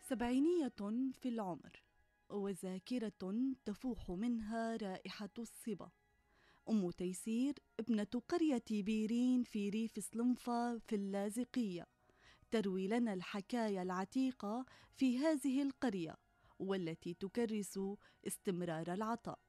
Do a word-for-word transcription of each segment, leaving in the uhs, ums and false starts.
سبعينية في العمر وذاكرة تفوح منها رائحة الصبا. أم تيسير ابنة قرية بيرين في ريف سلنفة في اللاذقية تروي لنا الحكاية العتيقة في هذه القرية والتي تكرس استمرار العطاء.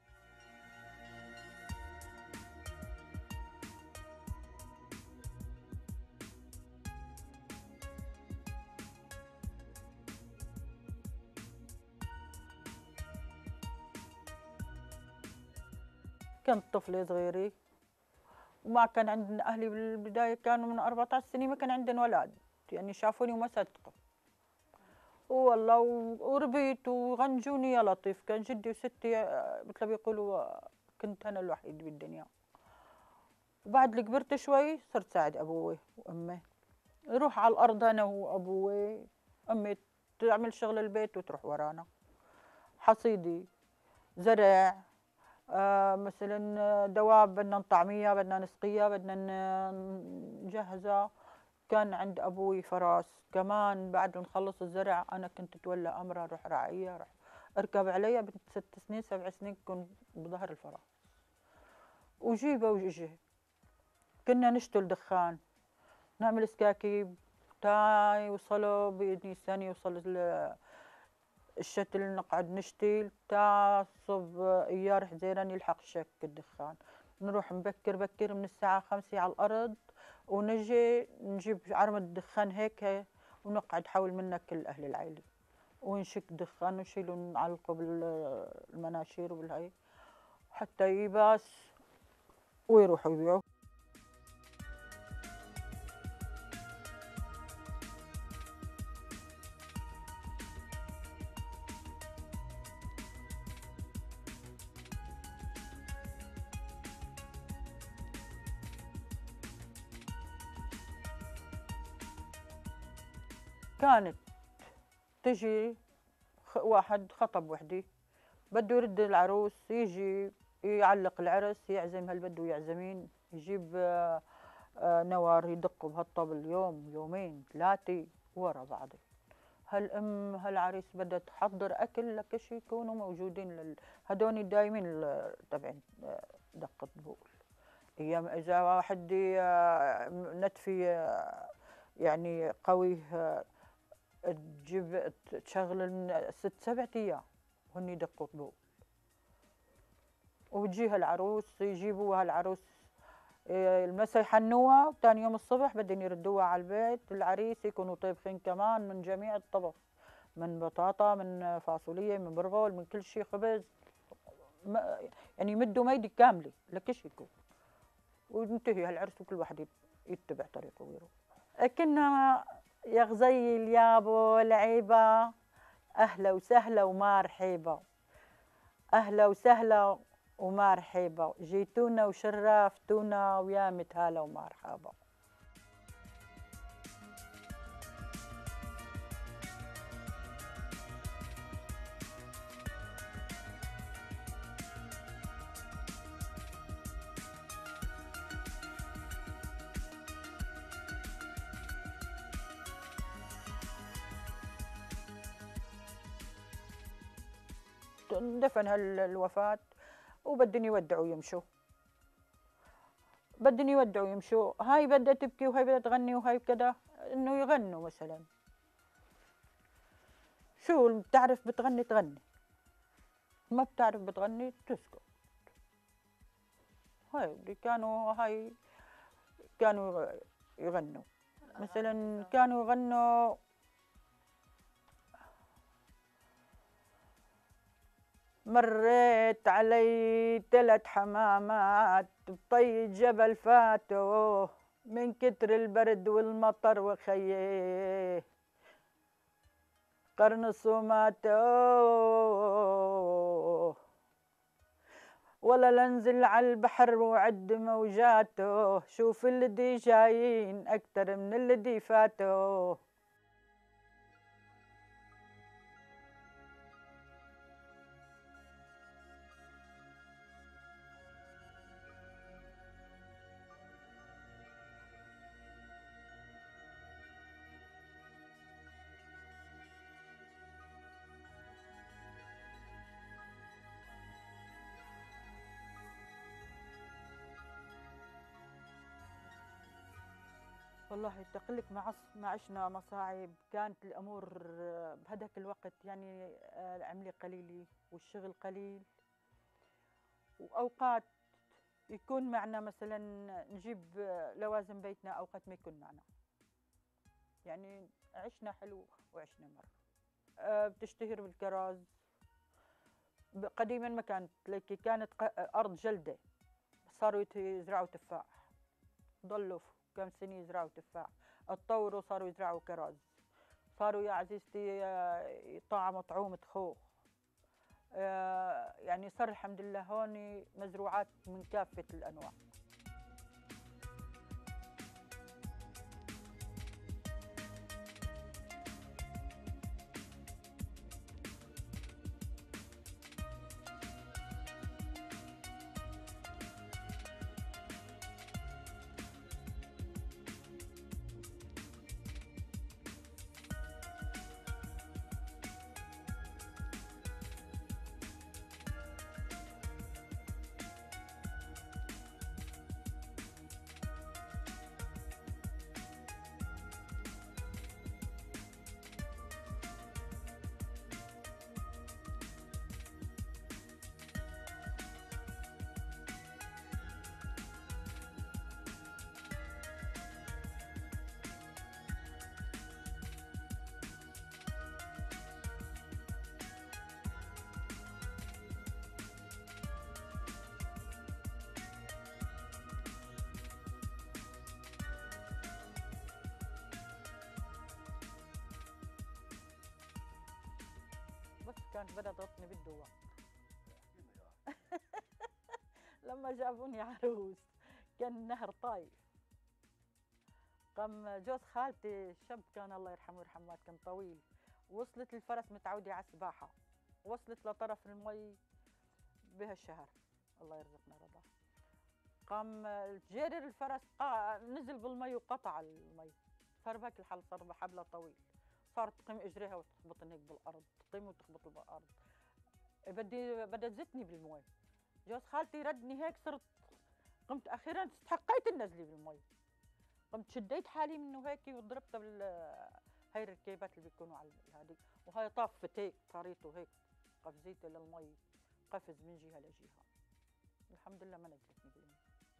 كنت طفلة صغيرة وما كان عندنا أهلي بالبداية، كانوا من أربعة عشر سنة ما كان عندنا أولاد، يعني شافوني وما صدقوا والله. وربيت وغنجوني يا لطيف، كان جدي وستي مثل ما بيقولوا كنت أنا الوحيد بالدنيا. وبعد اللي كبرت شوي صرت ساعد أبوي وأمي، نروح على الأرض أنا وأبوي، أمي تعمل شغل البيت وتروح ورانا حصيدي زرع. آه مثلا دواب بدنا نطعميها، بدنا نسقيها، بدنا نجهزها. كان عند أبوي فراس كمان، بعد نخلص الزرع أنا كنت أتولى أمرها، أروح راعيها، أروح أركب عليها. بنت ست سنين سبع سنين كنت بظهر الفراس وجيبه وجيه. كنا نشتل دخان، نعمل سكاكيب تا يوصلوا بنيسان، يوصل الشتل نقعد نشتيل تا صب ايار حزيران يلحق شك الدخان. نروح مبكر بكر من الساعة خمسة على الأرض، ونجي نجيب عرمة دخان هيك ونقعد حول منا كل أهل العائلة ونشك دخان ونشيله ونعلقه بالمناشير وبالهي حتى يباس ويروحوا يبيعوا. كانت تجي واحد خطب وحدي بده يرد العروس، يجي يعلق العرس، يعزم هل بده يعزمين، يجيب آه، آه، نوار يدقوا بهالطبل يوم يومين ثلاثة ورا بعض. هالأم هالعريس بدها تحضر أكل لكل شيء يكونوا موجودين لل... هدول دايمين تبعين آه، دق الطبول. أيام إذا واحد آه، نتفي آه، يعني قوي آه، تجيب تشغل ست سبعة أيام وهن يدقوا طبول. وتجيها العروس يجيبوها العروس المسا يحنوها، ثاني يوم الصبح بدهم يردوها على البيت. العريس يكونوا طيبخين كمان من جميع الطبخ، من بطاطا، من فاصولية، من برغل، من كل شيء، خبز، يعني يمدوا ميدي كاملة لكل شيء يكون. وينتهي هالعرس وكل واحد يتبع طريقه ويروح. كنا يا غزيل يابو العيبة، أهلا وسهلا ومرحبا، أهلا وسهلا ومرحبا، جيتونا وشرفتونا ويا متهلا ومرحبا. اندفن هالوفاة وبدن يودعوا يمشوا، بدن يودعوا يمشوا. هاي بدها تبكي وهاي بدها تغني وهاي كذا، انه يغنوا مثلا. شو بتعرف بتغني تغني، ما بتعرف بتغني تسكت. هاي اللي كانوا هاي كانوا يغنوا مثلا، كانوا يغنوا مريت علي ثلاث حمامات بطي الجبل فاتوا من كتر البرد والمطر وخيه قرنصوا ماتوا، ولا لنزل على البحر وعد موجاته، شوف الذي جايين أكتر من الذي فاتوا. والله تقلك مع عص- ما عشنا مصاعب، كانت الأمور بهذاك الوقت يعني آه، العملة قليلة والشغل قليل، وأوقات يكون معنا مثلا نجيب آه، لوازم بيتنا، أوقات ما يكون معنا. يعني عشنا حلو وعشنا مر. آه، بتشتهر بالكراز. ب- قديما ما كانت لك، كانت ق- أرض جلدة، صاروا يت- يزرعوا تفاح. ضلوا ف- كم سنة يزرعوا تفاح، اتطوروا صاروا يزرعوا كراز، صاروا يا عزيزتي آه، يطعموا طعومة خوخ. آه، يعني صار الحمد لله هون مزروعات من كافة الأنواع. بس كانت بدها تغطني بالدواء. لما جابوني عروس كان النهر طايف، قام جوز خالتي شاب كان الله يرحمه ويرحمه، كان طويل، وصلت الفرس متعودة على السباحة، وصلت لطرف المي بهالشهر، الله يرزقنا رضا. قام جرر الفرس قا- نزل بالمي وقطع المي، صار بهيك الحال، صار بحبله طويل، صارت تقيم اجريها وتخبط هيك بالارض، تقيم وتخبط بالارض. بدي بدها تزتني بالمي، جوز خالتي ردني هيك، صرت قمت اخيرا استحقيت النزلي بالمي، قمت شديت حالي منه هيك وضربتها بال هاي الركيبات اللي بيكونوا على هذه، وهاي طافت هيك، طريته هيك، قفزيته للمي، قفز من جهه لجهه، الحمد لله ما نزلتني بالمي.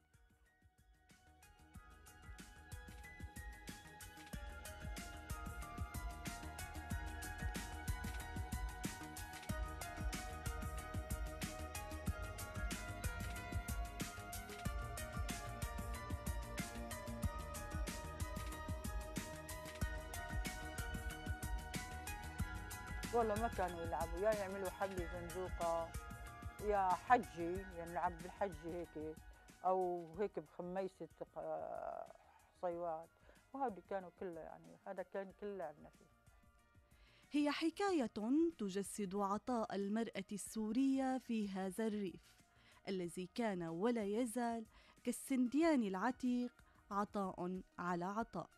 والله ما كانوا يلعبوا، يا يعملوا حبل زنزوقة، يا حجي، يعني نلعب بالحجي هيك، أو هيك بخميسة آه، حصيوات، وهذه كانوا كلها، يعني هذا كان كل لعبنا فيه. هي حكاية تجسد عطاء المرأة السورية في هذا الريف الذي كان ولا يزال كالسنديان العتيق عطاء على عطاء.